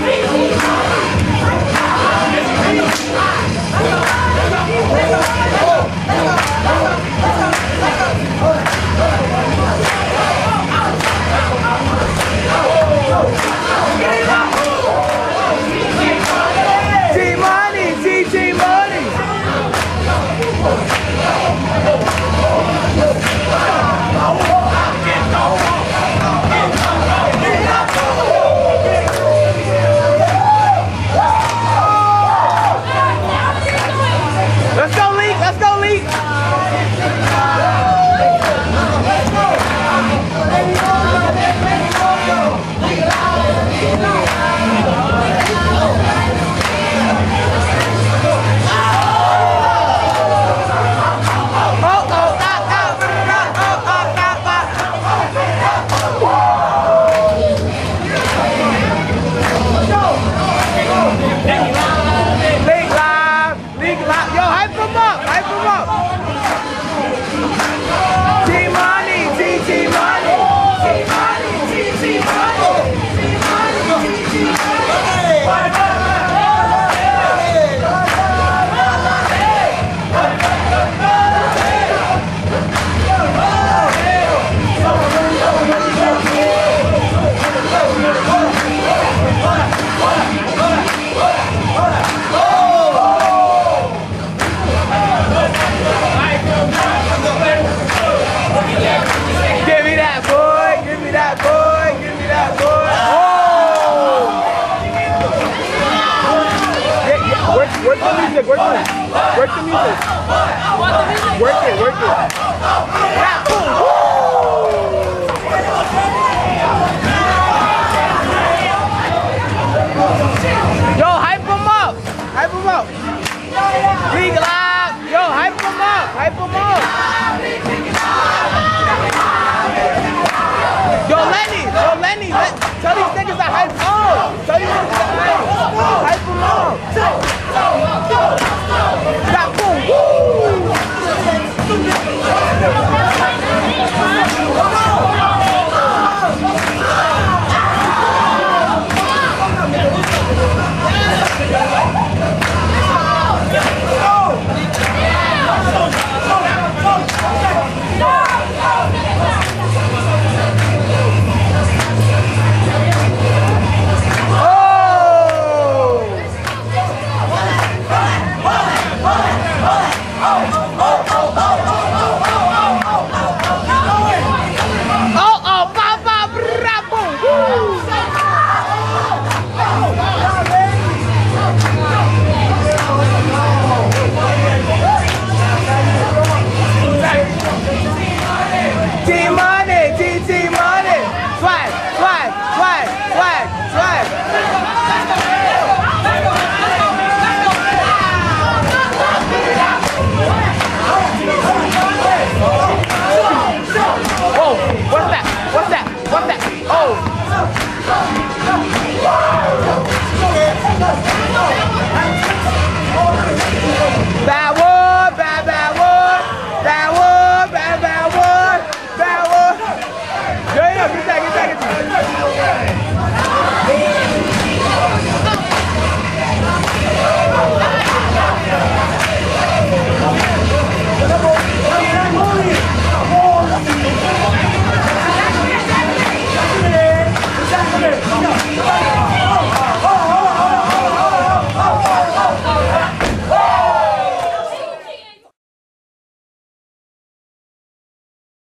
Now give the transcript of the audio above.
Work the music. Work it, work it. Yeah, boom. Yo, hype him up. Hype him up. League live. Yo, hype him up. Hype him up. Yo, Lenny. Tell these niggas to hype up. Tell these niggas to hype him up. That boom. Come on.